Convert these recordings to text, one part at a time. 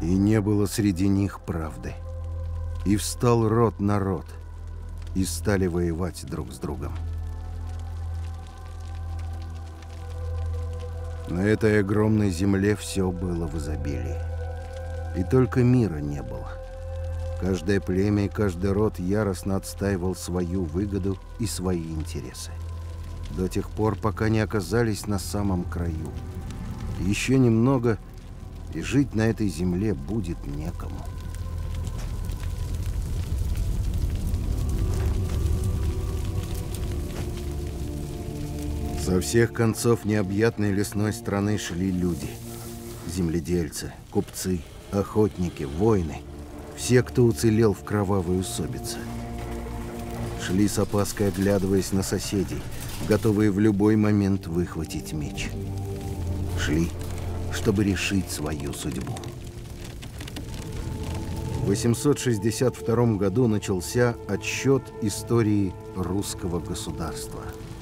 И не было среди них правды. И встал род на род, и стали воевать друг с другом. На этой огромной земле все было в изобилии. И только мира не было. Каждое племя и каждый род яростно отстаивал свою выгоду и свои интересы. До тех пор, пока не оказались на самом краю. Еще немного, и жить на этой земле будет некому. Со всех концов необъятной лесной страны шли люди. Земледельцы, купцы, охотники, воины. Все, кто уцелел в кровавой усобице. Шли с опаской, оглядываясь на соседей, готовые в любой момент выхватить меч. Шли, чтобы решить свою судьбу. В 862 году начался отсчет истории русского государства.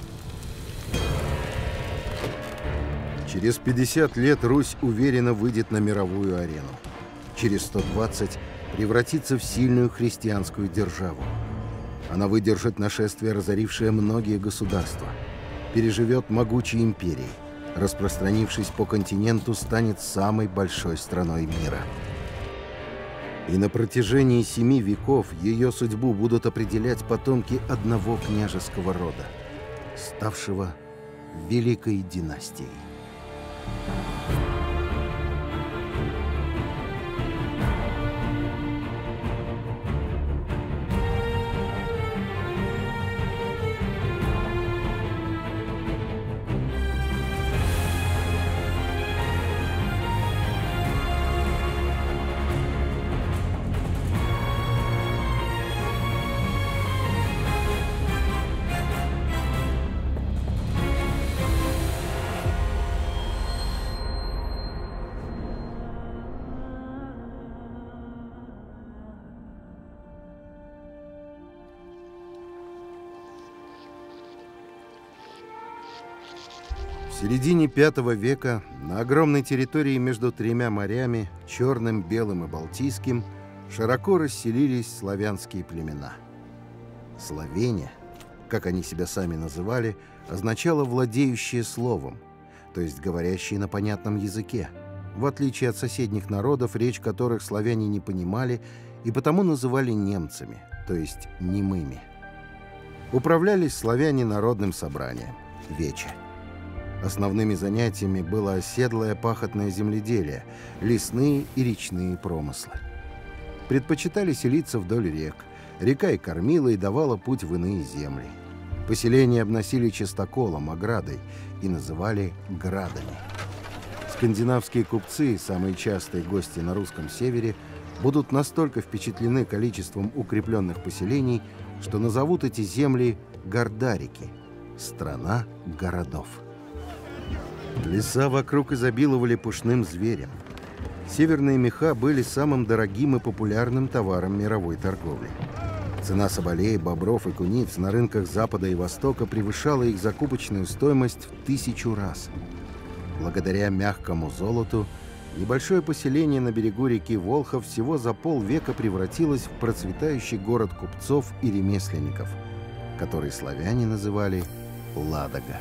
Через 50 лет Русь уверенно выйдет на мировую арену. Через 120 превратится в сильную христианскую державу. Она выдержит нашествие, разорившее многие государства, переживет могучие империи, распространившись по континенту, станет самой большой страной мира. И на протяжении 7 веков ее судьбу будут определять потомки одного княжеского рода, ставшего великой династией. В середине V века на огромной территории между 3 морями, Черным, Белым и Балтийским, широко расселились славянские племена. Словения, как они себя сами называли, означало «владеющие словом», то есть говорящие на понятном языке, в отличие от соседних народов, речь которых славяне не понимали и потому называли немцами, то есть немыми. Управлялись славяне народным собранием – вече. Основными занятиями было оседлое пахотное земледелие, лесные и речные промыслы. Предпочитали селиться вдоль рек. Река и кормила, и давала путь в иные земли. Поселения обносили частоколом, оградой, и называли градами. Скандинавские купцы, самые частые гости на русском севере, будут настолько впечатлены количеством укрепленных поселений, что назовут эти земли Гордарики – страна городов. Леса вокруг изобиловали пушным зверем. Северные меха были самым дорогим и популярным товаром мировой торговли. Цена соболей, бобров и куниц на рынках Запада и Востока превышала их закупочную стоимость в 1000 раз. Благодаря мягкому золоту, небольшое поселение на берегу реки Волхов всего за полвека превратилось в процветающий город купцов и ремесленников, который славяне называли Ладога.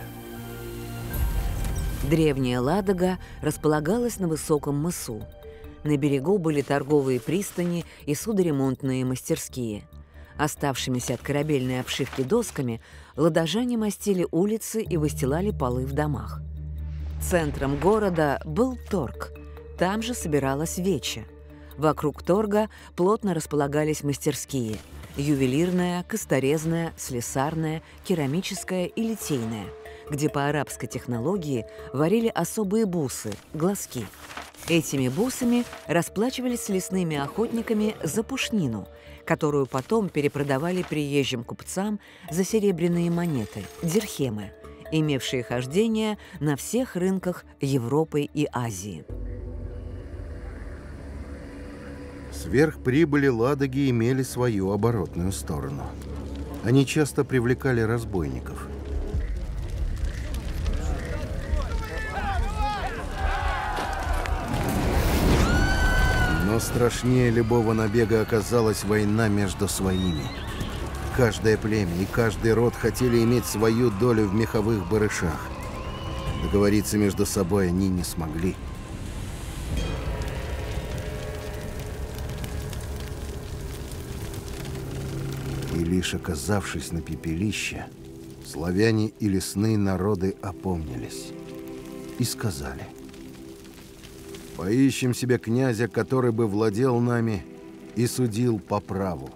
Древняя Ладога располагалась на высоком мысу. На берегу были торговые пристани и судоремонтные мастерские. Оставшимися от корабельной обшивки досками ладожане мастили улицы и выстилали полы в домах. Центром города был торг. Там же собиралась вече. Вокруг торга плотно располагались мастерские – ювелирная, косторезная, слесарная, керамическая и литейная, где по арабской технологии варили особые бусы – глазки. Этими бусами расплачивались с лесными охотниками за пушнину, которую потом перепродавали приезжим купцам за серебряные монеты – дирхемы, имевшие хождение на всех рынках Европы и Азии. Сверхприбыли Ладоги имели свою оборотную сторону. Они часто привлекали разбойников. Но Но страшнее любого набега оказалась война между своими. Каждое племя и каждый род хотели иметь свою долю в меховых барышах. Договориться между собой они не смогли. И лишь оказавшись на пепелище, славяне и лесные народы опомнились и сказали: «Поищем себе князя, который бы владел нами и судил по праву».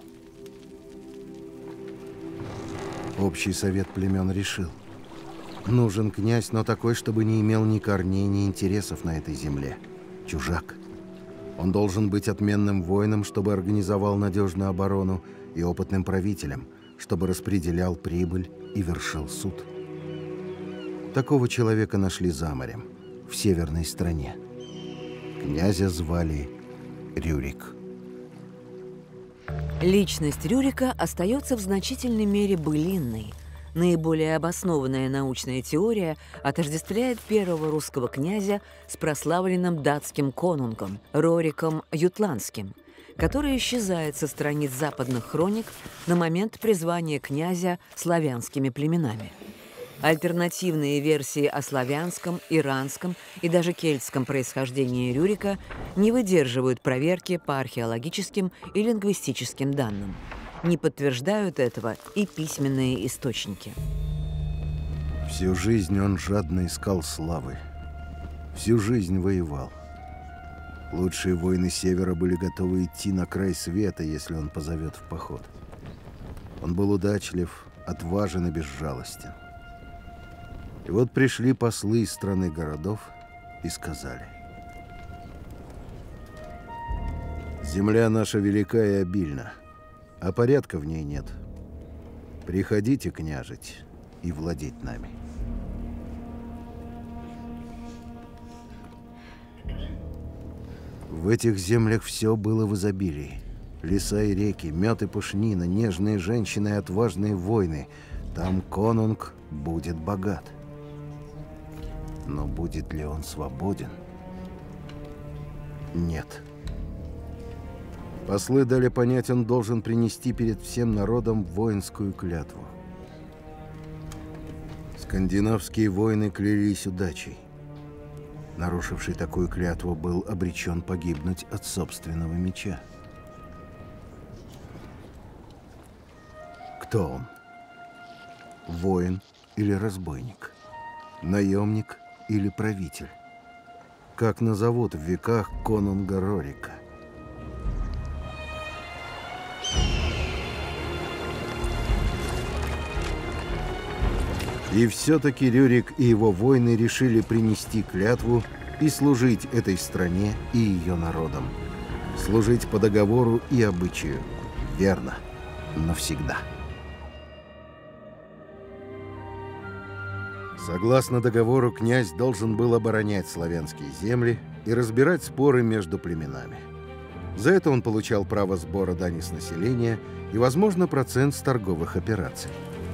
Общий совет племен решил: нужен князь, но такой, чтобы не имел ни корней, ни интересов на этой земле. Чужак. Он должен быть отменным воином, чтобы организовал надежную оборону, и опытным правителем, чтобы распределял прибыль и вершил суд. Такого человека нашли за морем, в северной стране. Князя звали Рюрик. Личность Рюрика остается в значительной мере былинной. Наиболее обоснованная научная теория отождествляет первого русского князя с прославленным датским конунгом Рориком Ютландским, который исчезает со страниц западных хроник на момент призвания князя славянскими племенами. Альтернативные версии о славянском, иранском и даже кельтском происхождении Рюрика не выдерживают проверки по археологическим и лингвистическим данным. Не подтверждают этого и письменные источники. Всю жизнь он жадно искал славы. Всю жизнь воевал. Лучшие воины Севера были готовы идти на край света, если он позовет в поход. Он был удачлив, отважен и безжалостен. И вот пришли послы из страны городов и сказали: «Земля наша велика и обильна, а порядка в ней нет. Приходите княжить и владеть нами». В этих землях все было в изобилии. Леса и реки, мед и пушнина, нежные женщины и отважные воины. Там конунг будет богат. Но будет ли он свободен? Нет. Послы дали понять, он должен принести перед всем народом воинскую клятву. Скандинавские воины клялись удачей. Нарушивший такую клятву был обречен погибнуть от собственного меча. Кто он? Воин или разбойник? Наемник или правитель? Как назовут в веках конунга Рорика? И все-таки Рюрик и его воины решили принести клятву и служить этой стране и ее народам. Служить по договору и обычаю. Верно. Навсегда. Согласно договору, князь должен был оборонять славянские земли и разбирать споры между племенами. За это он получал право сбора дани с населения и, возможно, процент с торговых операций.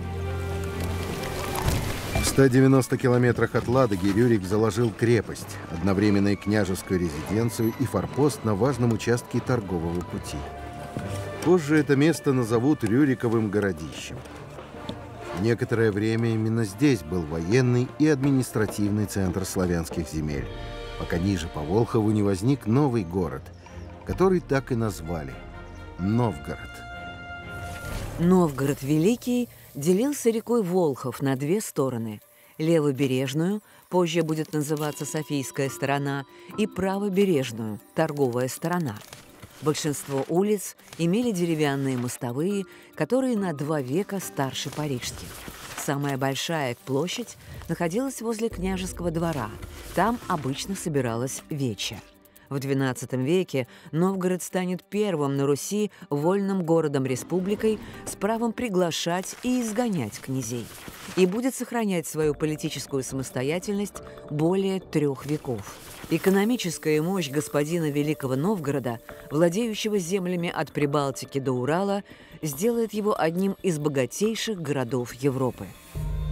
В 190 километрах от Ладоги Рюрик заложил крепость, одновременно и княжескую резиденцию и форпост на важном участке торгового пути. Позже это место назовут Рюриковым городищем. Некоторое время именно здесь был военный и административный центр славянских земель, пока ниже по Волхову не возник новый город, который так и назвали – Новгород. Новгород Великий делился рекой Волхов на две стороны – левобережную, позже будет называться Софийская сторона, и правобережную – торговая сторона. Большинство улиц имели деревянные мостовые, которые на 2 века старше парижских. Самая большая площадь находилась возле княжеского двора. Там обычно собиралась веча. В XII веке Новгород станет первым на Руси вольным городом-республикой с правом приглашать и изгонять князей и будет сохранять свою политическую самостоятельность более 3 веков. Экономическая мощь господина Великого Новгорода, владеющего землями от Прибалтики до Урала, сделает его одним из богатейших городов Европы.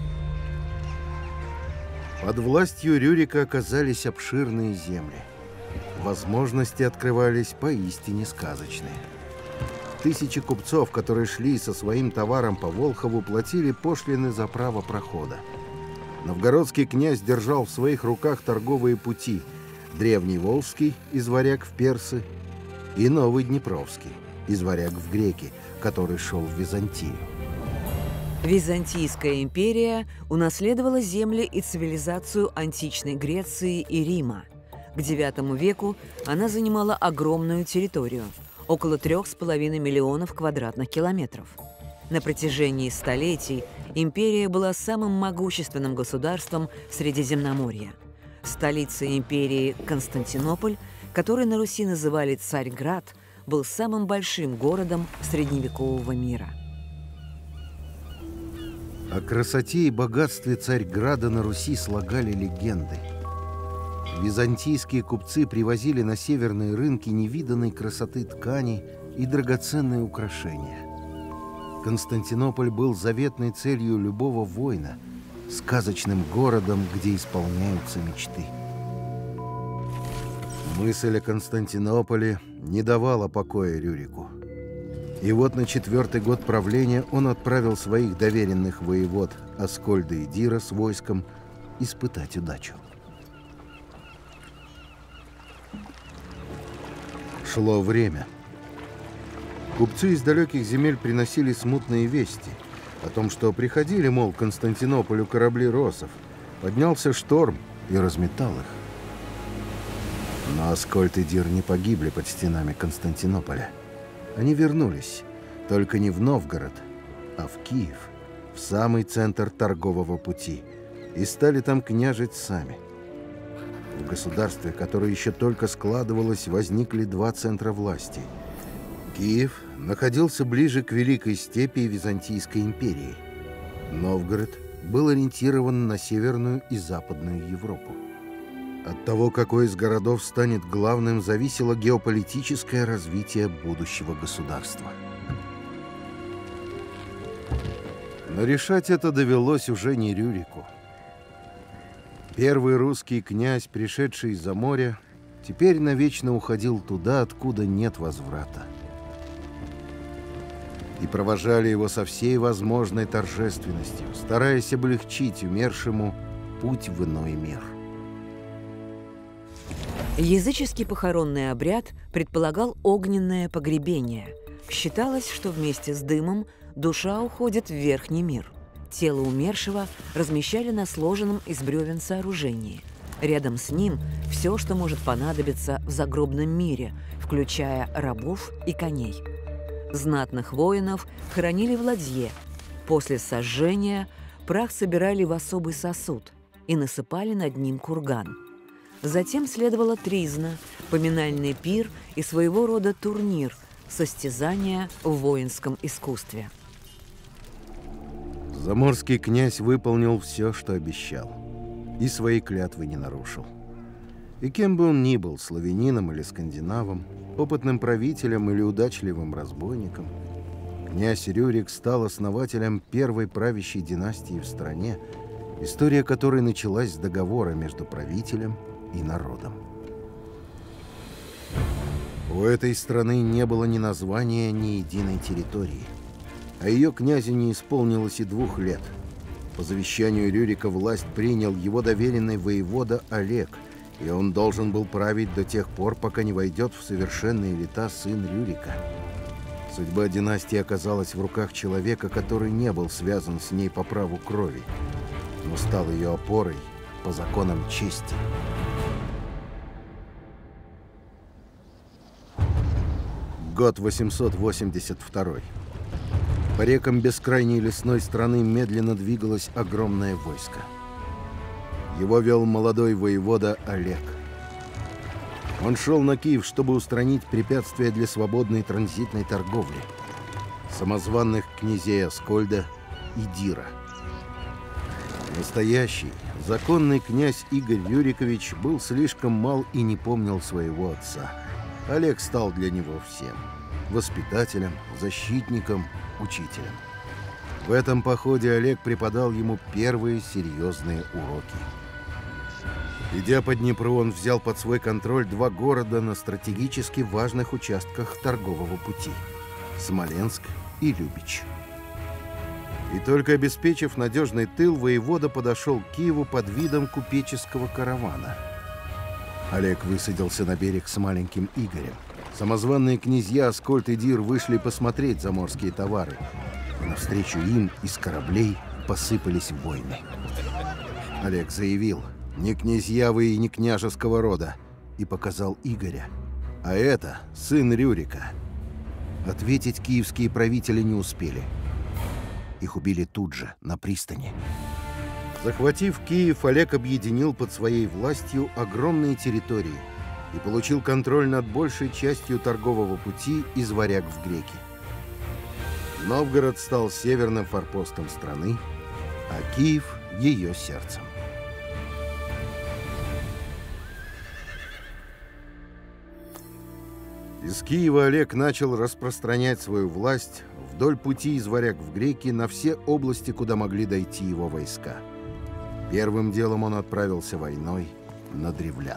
Под властью Рюрика оказались обширные земли. возможности открывались поистине сказочные. Тысячи купцов, которые шли со своим товаром по Волхову, платили пошлины за право прохода. Новгородский князь держал в своих руках торговые пути: древний Волжский из Варяг в Персы и новый Днепровский из Варяг в Греки, который шел в Византию. Византийская империя унаследовала земли и цивилизацию античной Греции и Рима. К IX веку она занимала огромную территорию – около 3,5 миллионов квадратных километров. На протяжении столетий империя была самым могущественным государством Средиземноморья. Столицей империи Константинополь, который на Руси называли Царьград, был самым большим городом средневекового мира. О красоте и богатстве Царьграда на Руси слагали легенды. Византийские купцы привозили на северные рынки невиданной красоты ткани и драгоценные украшения. Константинополь был заветной целью любого воина, сказочным городом, где исполняются мечты. Мысль о Константинополе не давала покоя Рюрику. И вот на 4-й год правления он отправил своих доверенных воевод Аскольда и Дира с войском испытать удачу. Шло время. Купцы из далеких земель приносили смутные вести о том, что приходили, мол, к Константинополю корабли россов. Поднялся шторм и разметал их. Но Аскольд и Дир не погибли под стенами Константинополя. Они вернулись, только не в Новгород, а в Киев, в самый центр торгового пути, и стали там княжить сами. В государстве, которое еще только складывалось, возникли два центра власти. Киев находился ближе к Великой степи и Византийской империи. Новгород был ориентирован на Северную и Западную Европу. От того, какой из городов станет главным, зависело геополитическое развитие будущего государства. Но решать это довелось уже не Рюрику. Первый русский князь, пришедший из-за моря, теперь навечно уходил туда, откуда нет возврата. И провожали его со всей возможной торжественностью, стараясь облегчить умершему путь в иной мир. Языческий похоронный обряд предполагал огненное погребение. Считалось, что вместе с дымом душа уходит в верхний мир. Тело умершего размещали на сложенном из бревен сооружении. Рядом с ним все, что может понадобиться в загробном мире, включая рабов и коней. Знатных воинов хоронили в ладье. После сожжения прах собирали в особый сосуд и насыпали над ним курган. Затем следовала тризна, поминальный пир и своего рода турнир, состязания в воинском искусстве. Заморский князь выполнил все, что обещал, и свои клятвы не нарушил. И кем бы он ни был, славянином или скандинавом, опытным правителем или удачливым разбойником, князь Рюрик стал основателем первой правящей династии в стране, история которой началась с договора между правителем и народом. У этой страны не было ни названия, ни единой территории, а ее князю не исполнилось и 2 лет. По завещанию Рюрика власть принял его доверенный воевода Олег, и он должен был править до тех пор, пока не войдет в совершенные лета сын Рюрика. Судьба династии оказалась в руках человека, который не был связан с ней по праву крови, но стал ее опорой по законам чести. Год 882. По рекам бескрайней лесной страны медленно двигалось огромное войско. Его вел молодой воевода Олег. Он шел на Киев, чтобы устранить препятствия для свободной транзитной торговли, самозванных князей Аскольда и Дира. Настоящий, законный князь Игорь Рюрикович был слишком мал и не помнил своего отца. Олег стал для него всем – воспитателем, защитником, учителем. В этом походе Олег преподал ему первые серьезные уроки. Идя по Днепру, он взял под свой контроль 2 города на стратегически важных участках торгового пути – Смоленск и Любич. И только обеспечив надежный тыл, воевода подошел к Киеву под видом купеческого каравана. Олег высадился на берег с маленьким Игорем. Самозванные князья Аскольд и Дир вышли посмотреть заморские товары. И навстречу им из кораблей посыпались войны. Олег заявил: «Не князья вы и не княжеского рода», и показал Игоря. А это сын Рюрика. Ответить киевские правители не успели. Их убили тут же, на пристани. Захватив Киев, Олег объединил под своей властью огромные территории и получил контроль над большей частью торгового пути из Варяг в Греки. Новгород стал северным форпостом страны, а Киев – ее сердцем. Из Киева Олег начал распространять свою власть вдоль пути из Варяг в Греки на все области, куда могли дойти его войска. Первым делом он отправился войной на древлян.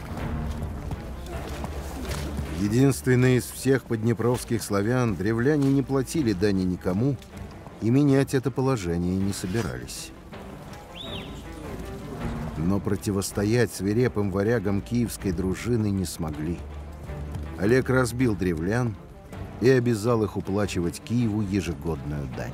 Единственные из всех поднепровских славян, древляне не платили дани никому и менять это положение не собирались. Но противостоять свирепым варягам киевской дружины не смогли. Олег разбил древлян и обязал их уплачивать Киеву ежегодную дань.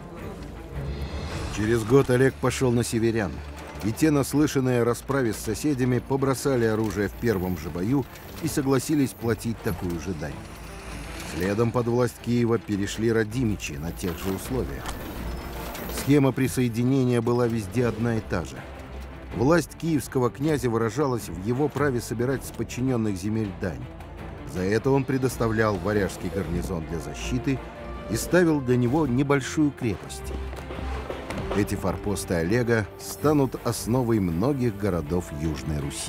Через год Олег пошел на северян, и те, наслышанные о расправе с соседями, побросали оружие в первом же бою и согласились платить такую же дань. Следом под власть Киева перешли радимичи на тех же условиях. Схема присоединения была везде одна и та же. Власть киевского князя выражалась в его праве собирать с подчиненных земель дань. За это он предоставлял варяжский гарнизон для защиты и ставил для него небольшую крепость. Эти форпосты Олега станут основой многих городов Южной Руси.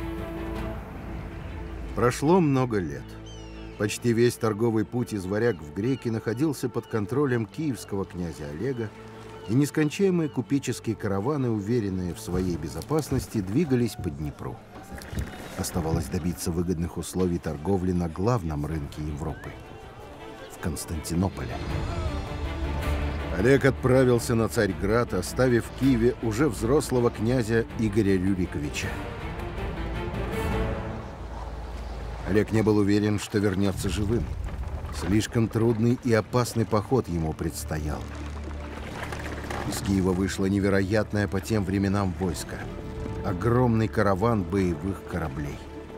Прошло много лет. Почти весь торговый путь из Варяг в Греки находился под контролем киевского князя Олега, и нескончаемые купеческие караваны, уверенные в своей безопасности, двигались по Днепру. Оставалось добиться выгодных условий торговли на главном рынке Европы – в Константинополе. Олег отправился на Царьград, оставив в Киеве уже взрослого князя Игоря Рюриковича. Олег не был уверен, что вернется живым. Слишком трудный и опасный поход ему предстоял. Из Киева вышло невероятное по тем временам войско. Огромный караван боевых кораблей.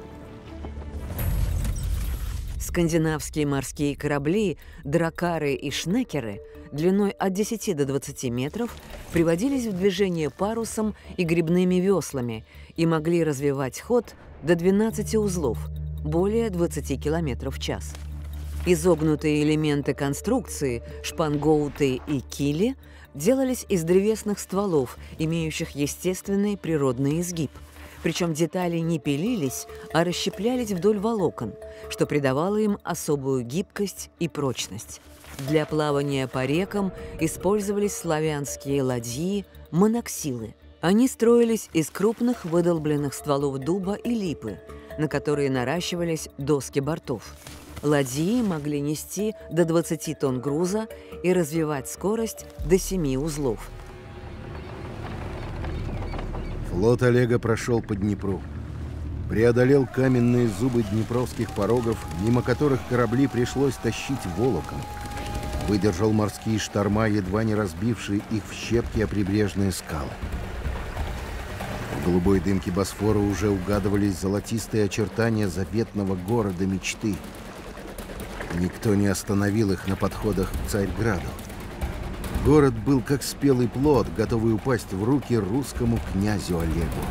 Скандинавские морские корабли, дракары и шнекеры длиной от 10 до 20 метров приводились в движение парусом и гребными веслами и могли развивать ход до 12 узлов, более 20 км в час. Изогнутые элементы конструкции, шпангоуты и кили делались из древесных стволов, имеющих естественный природный изгиб. Причем детали не пилились, а расщеплялись вдоль волокон, что придавало им особую гибкость и прочность. Для плавания по рекам использовались славянские ладьи, моноксилы. Они строились из крупных выдолбленных стволов дуба и липы, на которые наращивались доски бортов. Ладьи могли нести до 20 тонн груза и развивать скорость до 7 узлов. Флот Олега прошел по Днепру. Преодолел каменные зубы днепровских порогов, мимо которых корабли пришлось тащить волоком. Выдержал морские шторма, едва не разбившие их в щепки о прибрежные скалы. В голубой дымке Босфора уже угадывались золотистые очертания заветного города мечты. Никто не остановил их на подходах к Царьграду. Город был как спелый плод, готовый упасть в руки русскому князю Олегу.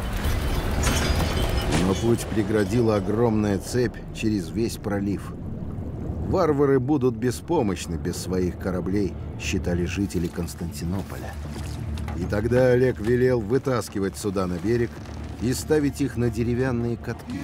Но путь преградила огромная цепь через весь пролив. Варвары будут беспомощны без своих кораблей, считали жители Константинополя. И тогда Олег велел вытаскивать суда на берег и ставить их на деревянные катки.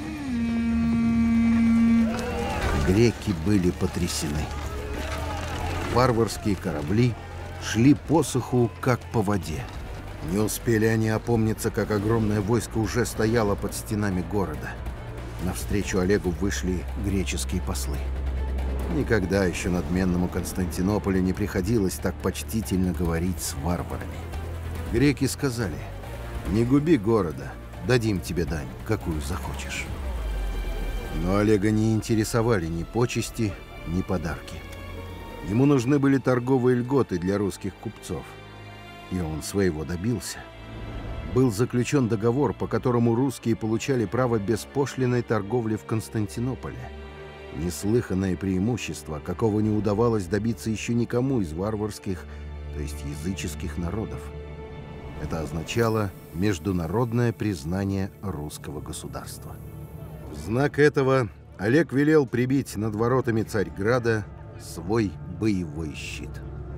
Греки были потрясены. Варварские корабли шли по суху, как по воде. Не успели они опомниться, как огромное войско уже стояло под стенами города. Навстречу Олегу вышли греческие послы. Никогда еще надменному Константинополю не приходилось так почтительно говорить с варварами. Греки сказали: «Не губи города, дадим тебе дань, какую захочешь». Но Олега не интересовали ни почести, ни подарки. Ему нужны были торговые льготы для русских купцов. И он своего добился. Был заключен договор, по которому русские получали право беспошлинной торговли в Константинополе. Неслыханное преимущество, какого не удавалось добиться еще никому из варварских, то есть языческих народов. Это означало международное признание русского государства. В знак этого Олег велел прибить над воротами Царьграда свой боевой щит.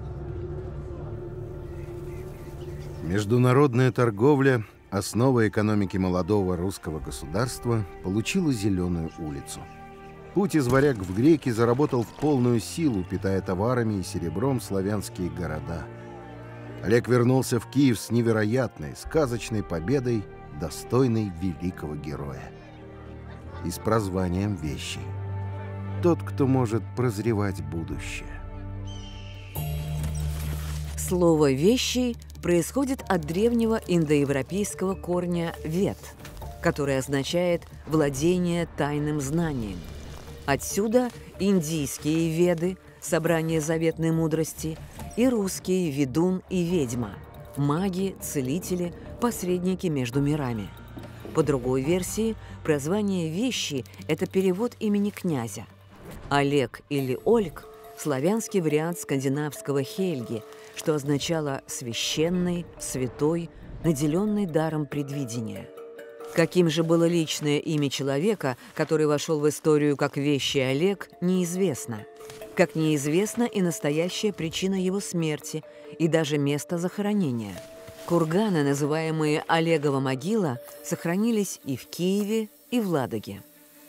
Международная торговля, основа экономики молодого русского государства, получила зеленую улицу. Путь из Варяг в Греки заработал в полную силу, питая товарами и серебром славянские города. Олег вернулся в Киев с невероятной, сказочной победой, достойной великого героя. И с прозванием Вещий. Тот, кто может прозревать будущее. Слово «вещий» происходит от древнего индоевропейского корня «вед», который означает «владение тайным знанием». Отсюда индийские веды, собрание заветной мудрости, и русские ведун и ведьма, маги, целители, посредники между мирами. По другой версии, прозвание «вещи» – это перевод имени князя. Олег или Ольг – славянский вариант скандинавского Хельги, что означало «священный», «святой», наделенный даром предвидения. Каким же было личное имя человека, который вошел в историю как Вещий Олег, неизвестно. Как неизвестна и настоящая причина его смерти, и даже место захоронения. Курганы, называемые Олегова могила, сохранились и в Киеве, и в Ладоге.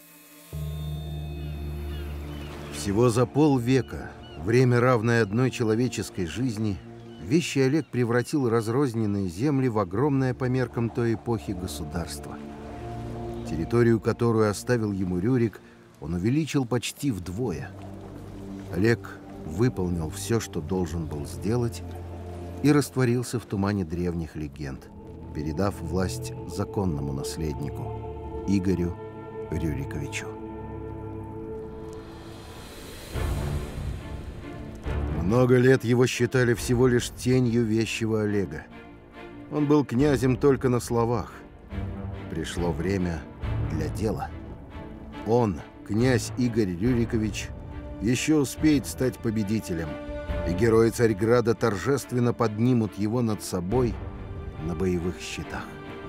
Всего за полвека, время, равное одной человеческой жизни, Вещий Олег превратил разрозненные земли в огромное по меркам той эпохи государство. Территорию, которую оставил ему Рюрик, он увеличил почти вдвое. Олег выполнил все, что должен был сделать, и растворился в тумане древних легенд, передав власть законному наследнику Игорю Рюриковичу. Много лет его считали всего лишь тенью вещего Олега. Он был князем только на словах. Пришло время для дела. Он, князь Игорь Рюрикович, еще успеет стать победителем, и герои Царьграда торжественно поднимут его над собой на боевых щитах.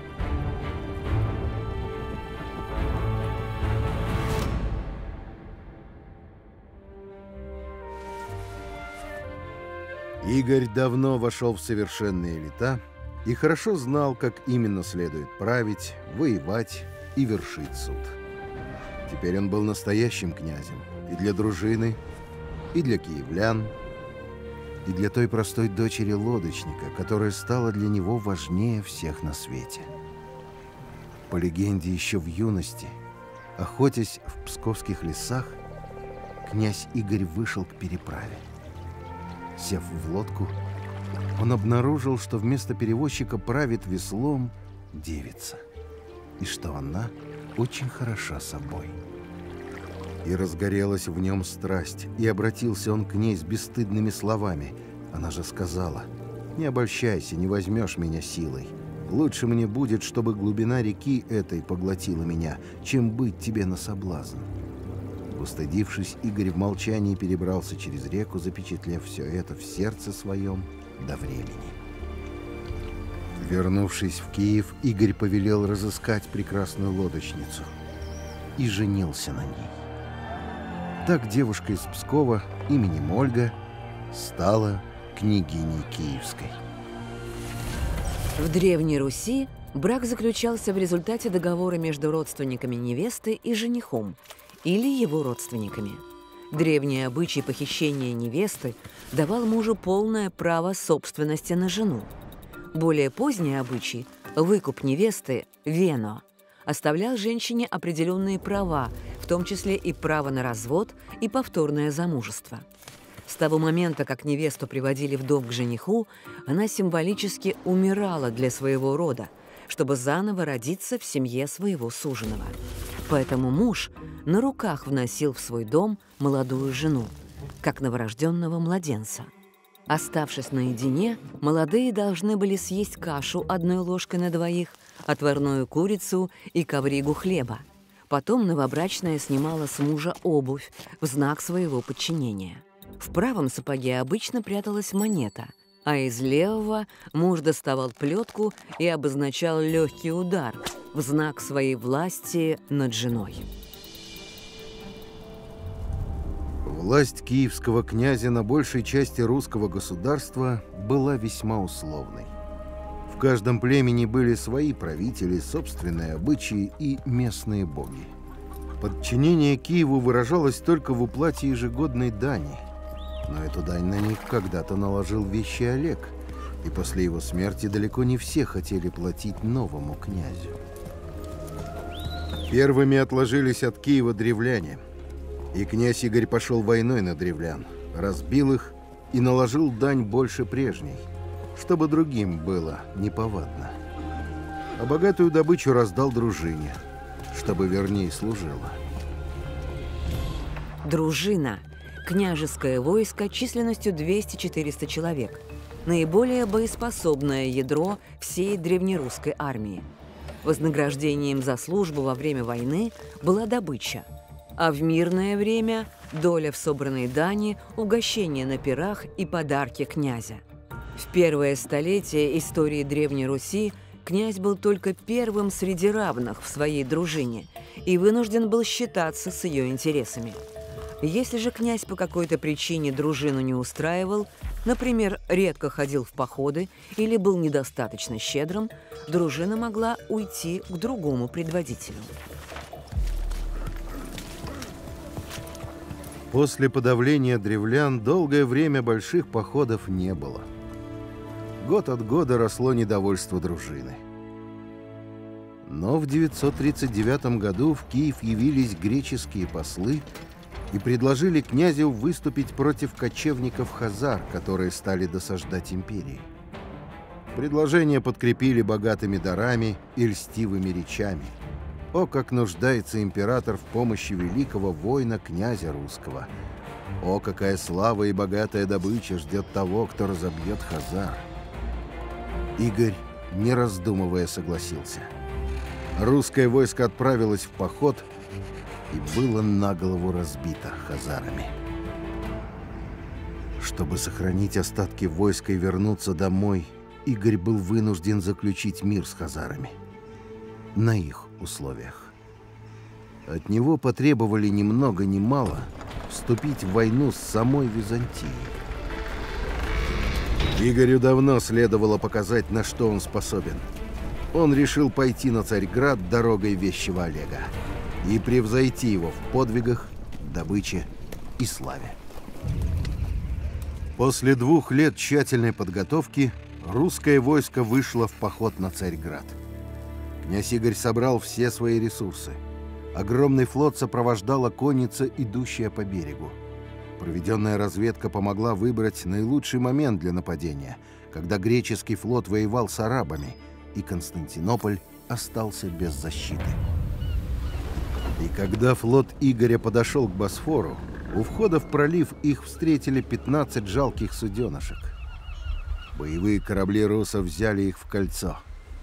Игорь давно вошел в совершенные лета и хорошо знал, как именно следует править, воевать и вершить суд. Теперь он был настоящим князем и для дружины, и для киевлян, и для той простой дочери лодочника, которая стала для него важнее всех на свете. По легенде, еще в юности, охотясь в псковских лесах, князь Игорь вышел к переправе. Сев в лодку, он обнаружил, что вместо перевозчика правит веслом девица, и что она очень хороша собой. И разгорелась в нем страсть, и обратился он к ней с бесстыдными словами. Она же сказала: «Не обольщайся, не возьмешь меня силой. Лучше мне будет, чтобы глубина реки этой поглотила меня, чем быть тебе на соблазн». Устыдившись, Игорь в молчании перебрался через реку, запечатлев все это в сердце своем до времени. Вернувшись в Киев, Игорь повелел разыскать прекрасную лодочницу и женился на ней. Так девушка из Пскова именем Ольга стала княгиней Киевской. В Древней Руси брак заключался в результате договора между родственниками невесты и женихом или его родственниками. Древний обычай похищения невесты давал мужу полное право собственности на жену. Более поздний обычай – выкуп невесты «вено» оставлял женщине определенные права, в том числе и право на развод и повторное замужество. С того момента, как невесту приводили в дом к жениху, она символически умирала для своего рода, чтобы заново родиться в семье своего суженого. Поэтому муж на руках вносил в свой дом молодую жену, как новорожденного младенца. Оставшись наедине, молодые должны были съесть кашу одной ложкой на двоих, отварную курицу и ковригу хлеба. Потом новобрачная снимала с мужа обувь в знак своего подчинения. В правом сапоге обычно пряталась монета, а из левого муж доставал плетку и обозначал легкий удар в знак своей власти над женой. Власть киевского князя на большей части русского государства была весьма условной. В каждом племени были свои правители, собственные обычаи и местные боги. Подчинение Киеву выражалось только в уплате ежегодной дани, но эту дань на них когда-то наложил Вещий Олег, и после его смерти далеко не все хотели платить новому князю. Первыми отложились от Киева древляне, и князь Игорь пошел войной на древлян, разбил их и наложил дань больше прежней, чтобы другим было неповадно. А богатую добычу раздал дружине, чтобы вернее служила. Дружина – княжеское войско численностью 200-400 человек, наиболее боеспособное ядро всей древнерусской армии. Вознаграждением за службу во время войны была добыча, а в мирное время – доля в собранной дани, угощение на пирах и подарки князя. В первое столетие истории Древней Руси князь был только первым среди равных в своей дружине и вынужден был считаться с ее интересами. Если же князь по какой-то причине дружину не устраивал, например, редко ходил в походы или был недостаточно щедрым, дружина могла уйти к другому предводителю. После подавления древлян долгое время больших походов не было. Год от года росло недовольство дружины. Но в 939 году в Киев явились греческие послы и предложили князю выступить против кочевников-хазар, которые стали досаждать империи. Предложение подкрепили богатыми дарами и льстивыми речами. О, как нуждается император в помощи великого воина князя русского! О, какая слава и богатая добыча ждет того, кто разобьет хазар! Игорь, не раздумывая, согласился. Русское войско отправилось в поход и было наголову разбито хазарами. Чтобы сохранить остатки войска и вернуться домой, Игорь был вынужден заключить мир с хазарами. На их условиях. От него потребовали ни много ни мало вступить в войну с самой Византией. Игорю давно следовало показать, на что он способен. Он решил пойти на Царьград дорогой Вещего Олега и превзойти его в подвигах, добыче и славе. После 2 лет тщательной подготовки русское войско вышло в поход на Царьград. Князь Игорь собрал все свои ресурсы. Огромный флот сопровождала конница, идущая по берегу. Проведенная разведка помогла выбрать наилучший момент для нападения, когда греческий флот воевал с арабами, и Константинополь остался без защиты. И когда флот Игоря подошел к Босфору, у входа в пролив их встретили 15 жалких суденышек. Боевые корабли русов взяли их в кольцо.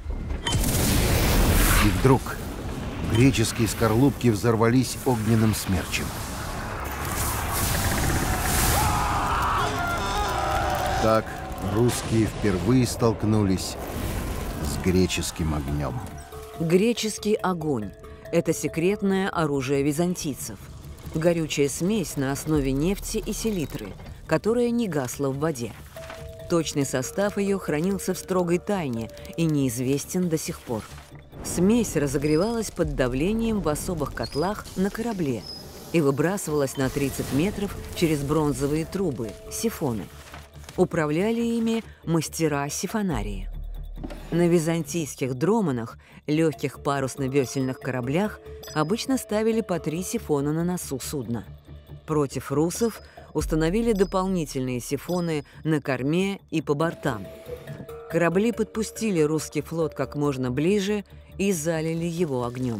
И вдруг греческие скорлупки взорвались огненным смерчем. Так русские впервые столкнулись с греческим огнем. Греческий огонь – это секретное оружие византийцев. Горючая смесь на основе нефти и селитры, которая не гасла в воде. Точный состав ее хранился в строгой тайне и неизвестен до сих пор. Смесь разогревалась под давлением в особых котлах на корабле и выбрасывалась на 30 метров через бронзовые трубы – сифоны. Управляли ими мастера-сифонарии. На византийских дроманах, легких парусно-весельных кораблях, обычно ставили по 3 сифона на носу судна. Против русов установили дополнительные сифоны на корме и по бортам. Корабли подпустили русский флот как можно ближе и залили его огнем.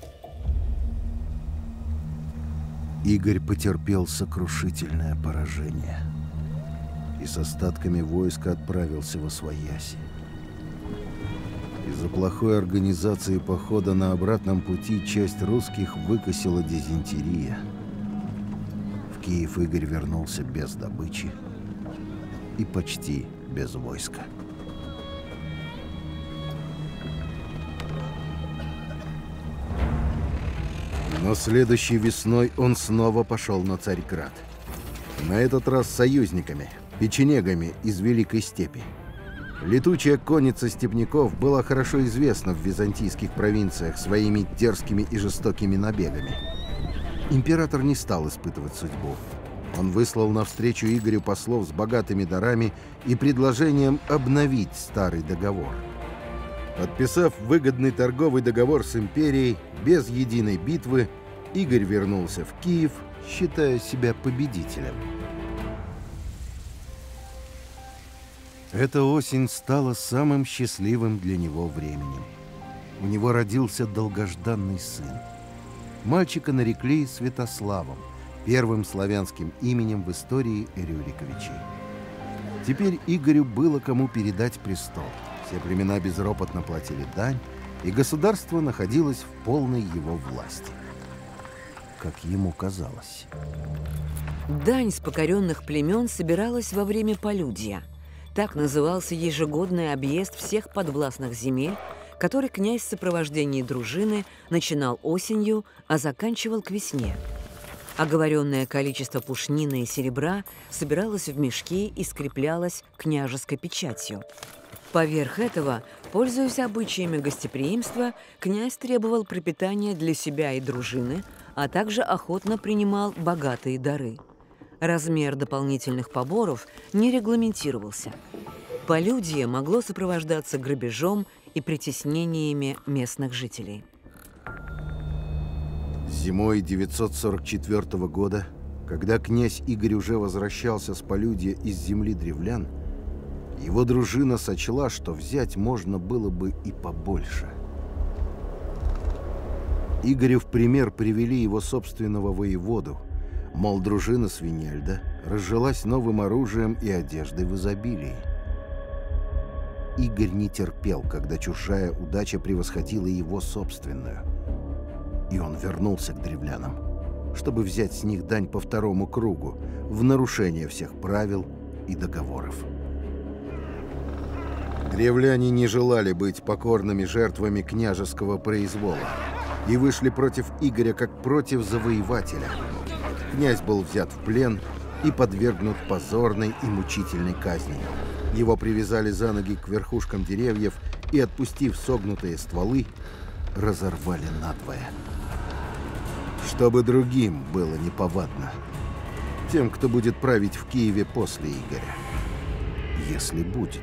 Игорь потерпел сокрушительное поражение и с остатками войска отправился восвояси. Из-за плохой организации похода на обратном пути часть русских выкосила дизентерия. В Киев Игорь вернулся без добычи и почти без войска. Но следующей весной он снова пошел на Царьград. На этот раз с союзниками, печенегами из Великой Степи. Летучая конница степняков была хорошо известна в византийских провинциях своими дерзкими и жестокими набегами. Император не стал испытывать судьбу. Он выслал навстречу Игорю послов с богатыми дарами и предложением обновить старый договор. Подписав выгодный торговый договор с империей, без единой битвы, Игорь вернулся в Киев, считая себя победителем. Эта осень стала самым счастливым для него временем. У него родился долгожданный сын. Мальчика нарекли Святославом, первым славянским именем в истории Рюриковичей. Теперь Игорю было кому передать престол. Все племена безропотно платили дань, и государство находилось в полной его власти. Как ему казалось. Дань с покоренных племен собиралась во время полюдья. Так назывался ежегодный объезд всех подвластных земель, который князь в сопровождении дружины начинал осенью, а заканчивал к весне. Оговоренное количество пушнины и серебра собиралось в мешки и скреплялось княжеской печатью. Поверх этого, пользуясь обычаями гостеприимства, князь требовал пропитания для себя и дружины, а также охотно принимал богатые дары. Размер дополнительных поборов не регламентировался. Полюдье могло сопровождаться грабежом и притеснениями местных жителей. Зимой 944 года, когда князь Игорь уже возвращался с полюдья из земли древлян, его дружина сочла, что взять можно было бы и побольше. Игорю в пример привели его собственного воеводу, мол, дружина Свинельда разжилась новым оружием и одеждой в изобилии. Игорь не терпел, когда чужая удача превосходила его собственную. И он вернулся к древлянам, чтобы взять с них дань по второму кругу, в нарушение всех правил и договоров. Древляне не желали быть покорными жертвами княжеского произвола и вышли против Игоря как против завоевателя. Князь был взят в плен и подвергнут позорной и мучительной казни. Его привязали за ноги к верхушкам деревьев и, отпустив согнутые стволы, разорвали надвое. Чтобы другим было неповадно. Тем, кто будет править в Киеве после Игоря. Если будет.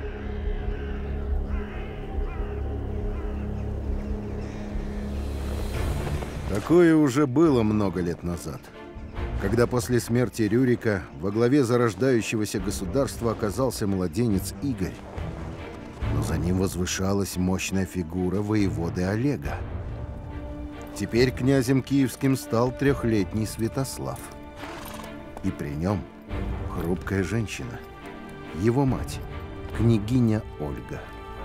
Такое уже было много лет назад, когда после смерти Рюрика во главе зарождающегося государства оказался младенец Игорь, но за ним возвышалась мощная фигура воеводы Олега. Теперь князем киевским стал 3-летний Святослав. И при нем хрупкая женщина, его мать, княгиня Ольга.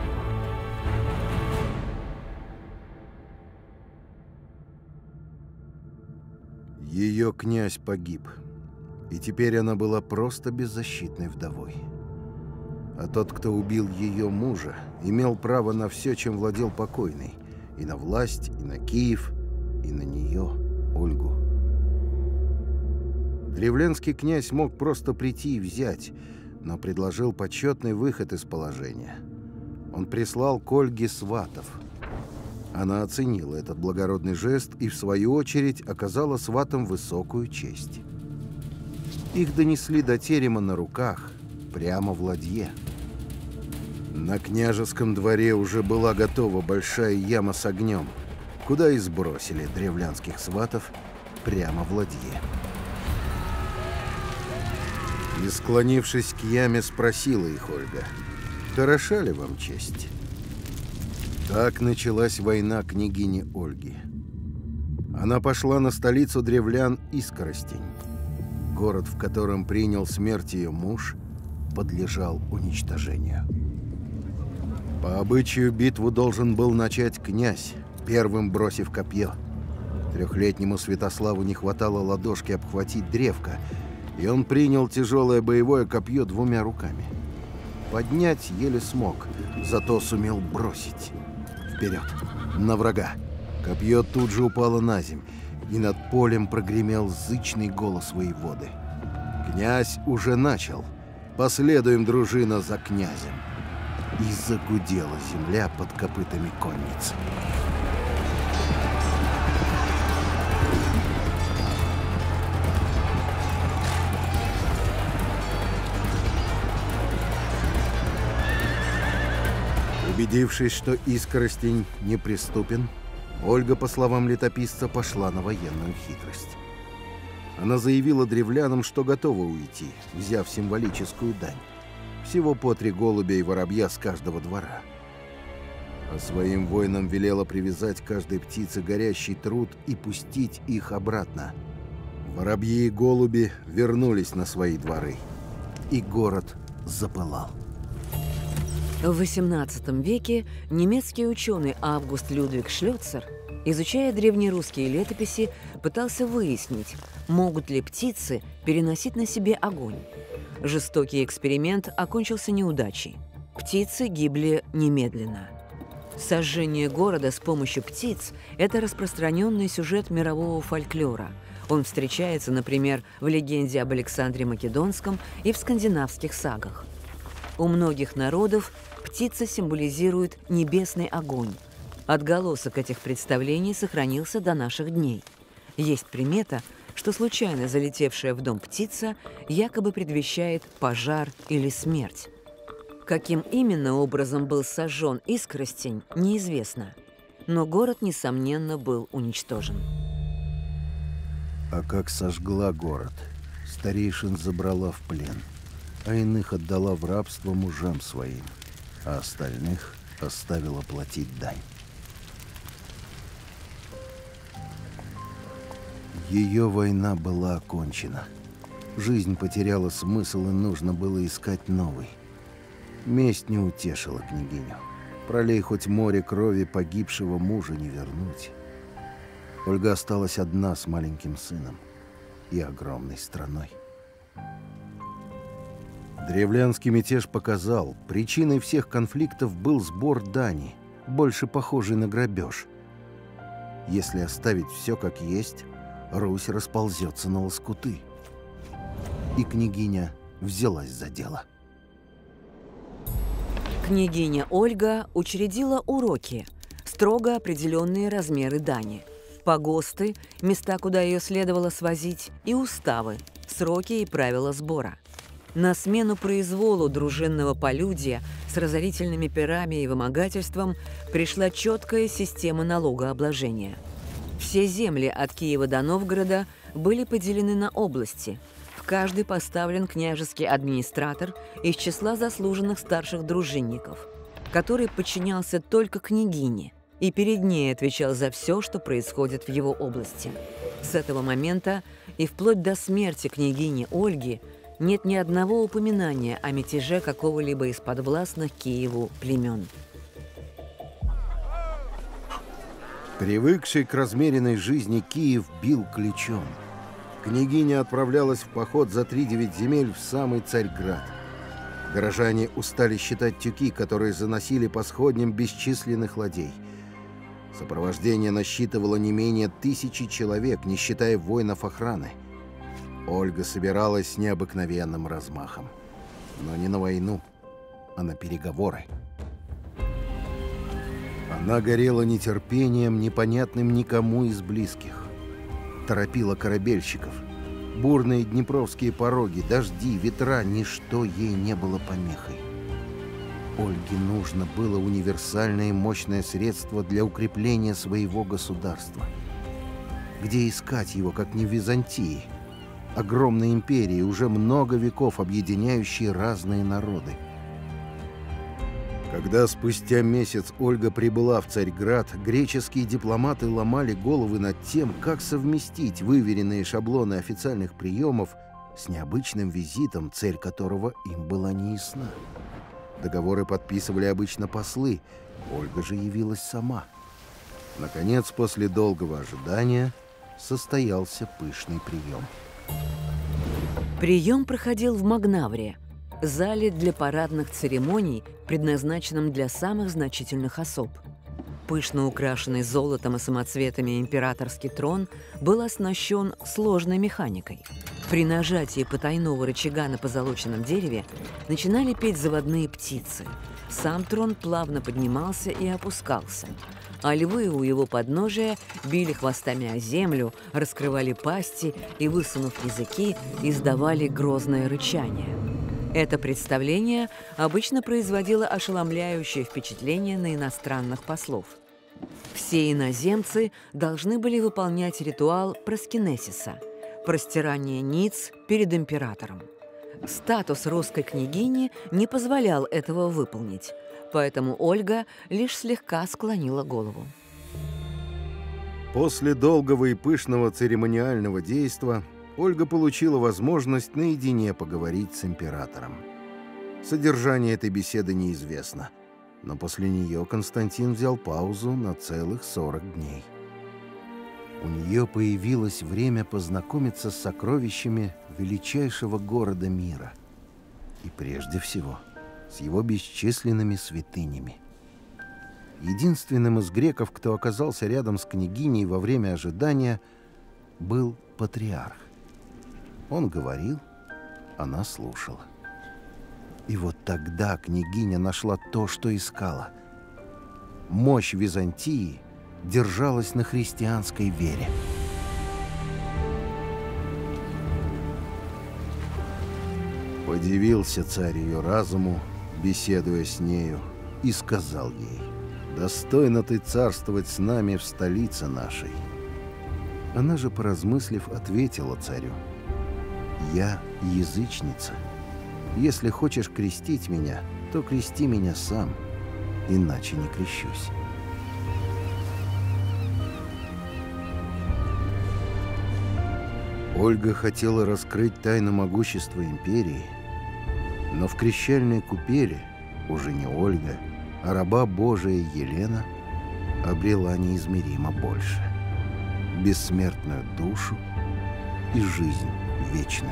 Ее князь погиб, и теперь она была просто беззащитной вдовой. А тот, кто убил ее мужа, имел право на все, чем владел покойный, и на власть, и на Киев, и на нее, Ольгу. Древлянский князь мог просто прийти и взять, но предложил почетный выход из положения. Он прислал к Ольге сватов. Она оценила этот благородный жест и, в свою очередь, оказала сватам высокую честь. Их донесли до терема на руках, прямо в ладье. На княжеском дворе уже была готова большая яма с огнем, куда и сбросили древлянских сватов прямо в ладье. И, склонившись к яме, спросила их Ольга: «Хороша ли вам честь?» Так началась война княгини Ольги. Она пошла на столицу древлян Искоростень. Город, в котором принял смерть ее муж, подлежал уничтожению. По обычаю битву должен был начать князь, первым бросив копье. Трехлетнему Святославу не хватало ладошки обхватить древко, и он принял тяжелое боевое копье двумя руками. Поднять еле смог, зато сумел бросить. Вперед, на врага. Копье тут же упало на земь, и над полем прогремел зычный голос воеводы. Князь уже начал. Последуем, дружина, за князем. И загудела земля под копытами конниц. Убедившись, что Искоростень неприступен, Ольга, по словам летописца, пошла на военную хитрость. Она заявила древлянам, что готова уйти, взяв символическую дань. Всего по 3 голубя и воробья с каждого двора. А своим воинам велела привязать каждой птице горящий труд и пустить их обратно. Воробьи и голуби вернулись на свои дворы, и город запылал. В XVIII веке немецкий ученый Август Людвиг Шлёцер, изучая древнерусские летописи, пытался выяснить, могут ли птицы переносить на себе огонь. Жестокий эксперимент окончился неудачей. Птицы гибли немедленно. Сожжение города с помощью птиц – это распространенный сюжет мирового фольклора. Он встречается, например, в легенде об Александре Македонском и в скандинавских сагах. У многих народов птица символизирует небесный огонь. Отголосок этих представлений сохранился до наших дней. Есть примета, что случайно залетевшая в дом птица якобы предвещает пожар или смерть. Каким именно образом был сожжен Искоростень, неизвестно. Но город, несомненно, был уничтожен. А как сожгла город, старейшин забрала в плен, а иных отдала в рабство мужам своим, а остальных оставила платить дань. Ее война была окончена. Жизнь потеряла смысл, и нужно было искать новый. Месть не утешила княгиню. Пролей хоть море крови, погибшего мужа не вернуть. Ольга осталась одна с маленьким сыном и огромной страной. Древлянский мятеж показал, причиной всех конфликтов был сбор дани, больше похожий на грабеж. Если оставить все как есть, Русь расползется на лоскуты. И княгиня взялась за дело. Княгиня Ольга учредила уроки, строго определенные размеры дани, погосты, места, куда ее следовало свозить, и уставы, сроки и правила сбора. На смену произволу дружинного полюдия с разорительными пирами и вымогательством пришла четкая система налогообложения. Все земли от Киева до Новгорода были поделены на области. В каждой поставлен княжеский администратор из числа заслуженных старших дружинников, который подчинялся только княгине и перед ней отвечал за все, что происходит в его области. С этого момента и вплоть до смерти княгини Ольги нет ни одного упоминания о мятеже какого-либо из подвластных Киеву племен. Привыкший к размеренной жизни, Киев бил ключом. Княгиня отправлялась в поход за 3-9 земель в самый Царьград. Горожане устали считать тюки, которые заносили по сходням бесчисленных ладей. Сопровождение насчитывало не менее 1000 человек, не считая воинов охраны. Ольга собиралась с необыкновенным размахом. Но не на войну, а на переговоры. Она горела нетерпением, непонятным никому из близких. Торопила корабельщиков. Бурные днепровские пороги, дожди, ветра — ничто ей не было помехой. Ольге нужно было универсальное и мощное средство для укрепления своего государства. Где искать его, как не в Византии? Огромной империи, уже много веков объединяющей разные народы. Когда спустя месяц Ольга прибыла в Царьград, греческие дипломаты ломали головы над тем, как совместить выверенные шаблоны официальных приемов с необычным визитом, цель которого им была неясна. Договоры подписывали обычно послы, Ольга же явилась сама. Наконец, после долгого ожидания, состоялся пышный прием. Прием проходил в Магнавре, зале для парадных церемоний, предназначенном для самых значительных особ. Пышно украшенный золотом и самоцветами императорский трон был оснащен сложной механикой. При нажатии потайного рычага на позолоченном дереве начинали петь заводные птицы. Сам трон плавно поднимался и опускался, а львы у его подножия били хвостами о землю, раскрывали пасти и, высунув языки, издавали грозное рычание. Это представление обычно производило ошеломляющее впечатление на иностранных послов. Все иноземцы должны были выполнять ритуал проскинесиса – простирание ниц перед императором. Статус русской княгини не позволял этого выполнить, поэтому Ольга лишь слегка склонила голову. После долгого и пышного церемониального действа Ольга получила возможность наедине поговорить с императором. Содержание этой беседы неизвестно, но после нее Константин взял паузу на целых 40 дней. У нее появилось время познакомиться с сокровищами величайшего города мира и, прежде всего, с его бесчисленными святынями. Единственным из греков, кто оказался рядом с княгиней во время ожидания, был патриарх. Он говорил, она слушала. И вот тогда княгиня нашла то, что искала. Мощь Византии держалась на христианской вере. Подивился царь ее разуму, беседуя с нею, и сказал ей: «Достойно ты царствовать с нами в столице нашей». Она же, поразмыслив, ответила царю: «Я язычница. Если хочешь крестить меня, то крести меня сам, иначе не крещусь». Ольга хотела раскрыть тайну могущества империи, но в крещальной купели уже не Ольга, а раба Божия Елена обрела неизмеримо больше – бессмертную душу и жизнь вечную.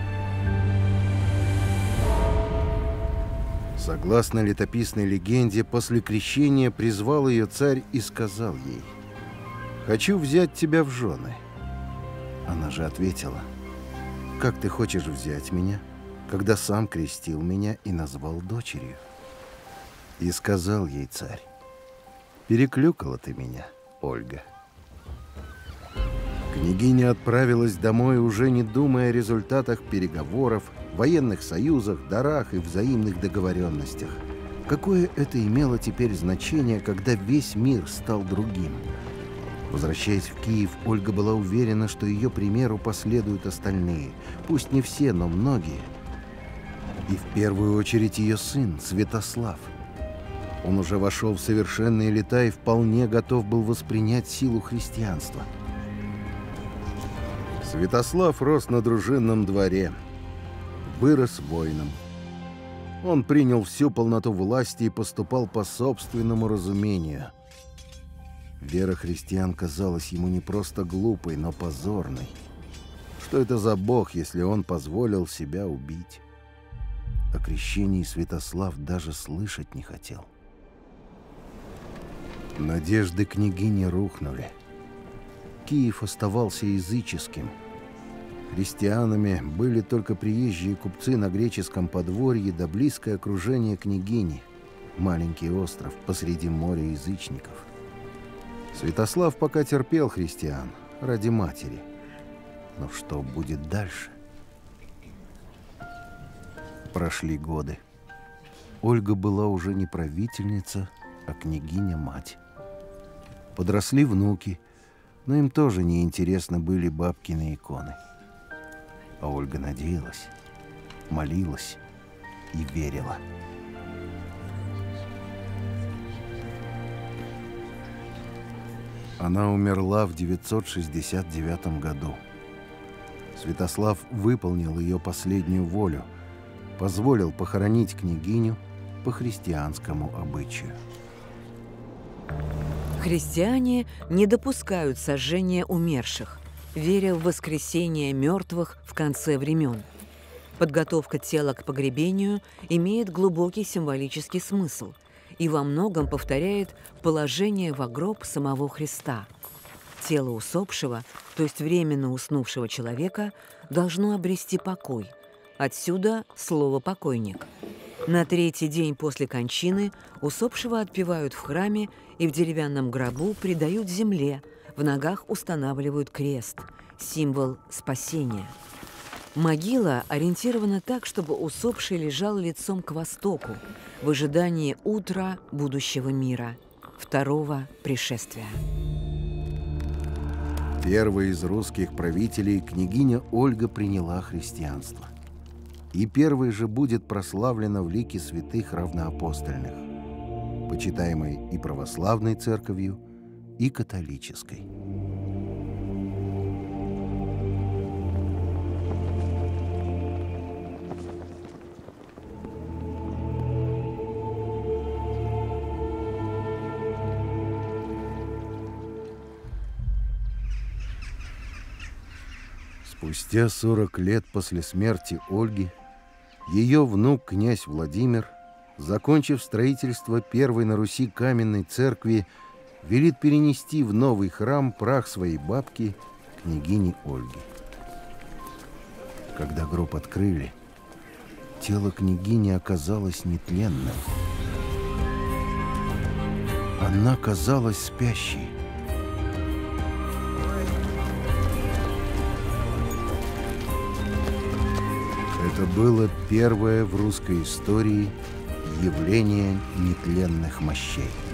Согласно летописной легенде, после крещения призвал ее царь и сказал ей: «Хочу взять тебя в жены». Она же ответила: «Как ты хочешь взять меня, когда сам крестил меня и назвал дочерью?» И сказал ей царь: «Переклюкала ты меня, Ольга». Княгиня отправилась домой, уже не думая о результатах переговоров, военных союзах, дарах и взаимных договоренностях. Какое это имело теперь значение, когда весь мир стал другим? Возвращаясь в Киев, Ольга была уверена, что ее примеру последуют остальные. Пусть не все, но многие. И в первую очередь ее сын, Святослав. Он уже вошел в совершенные лета и вполне готов был воспринять силу христианства. Святослав рос на дружинном дворе, вырос воином. Он принял всю полноту власти и поступал по собственному разумению. Вера христиан казалась ему не просто глупой, но позорной. Что это за бог, если он позволил себя убить? О крещении Святослав даже слышать не хотел. Надежды княгини рухнули. Киев оставался языческим. Христианами были только приезжие купцы на греческом подворье да близкое окружение княгини, маленький остров посреди моря язычников. Святослав пока терпел христиан ради матери. Но что будет дальше? Прошли годы. Ольга была уже не правительница, а княгиня-мать. Подросли внуки, но им тоже неинтересны были бабкины иконы. А Ольга надеялась, молилась и верила. Она умерла в 969 году. Святослав выполнил ее последнюю волю, позволил похоронить княгиню по христианскому обычаю. Христиане не допускают сожжения умерших, веря в воскресение мертвых в конце времен. Подготовка тела к погребению имеет глубокий символический смысл и во многом повторяет положение во гроб самого Христа. Тело усопшего, то есть временно уснувшего человека, должно обрести покой. Отсюда слово «покойник». На третий день после кончины усопшего отпевают в храме и в деревянном гробу предают земле, в ногах устанавливают крест, символ спасения. Могила ориентирована так, чтобы усопший лежал лицом к востоку, в ожидании утра будущего мира, второго пришествия. Первой из русских правителей княгиня Ольга приняла христианство. И первой же будет прославлена в лике святых равноапостольных, почитаемой и православной церковью, и католической. Спустя 40 лет после смерти Ольги ее внук князь Владимир, закончив строительство первой на Руси каменной церкви, велит перенести в новый храм прах своей бабки, княгини Ольги. Когда гроб открыли, тело княгини оказалось нетленным. Она казалась спящей. Это было первое в русской истории явление нетленных мощей.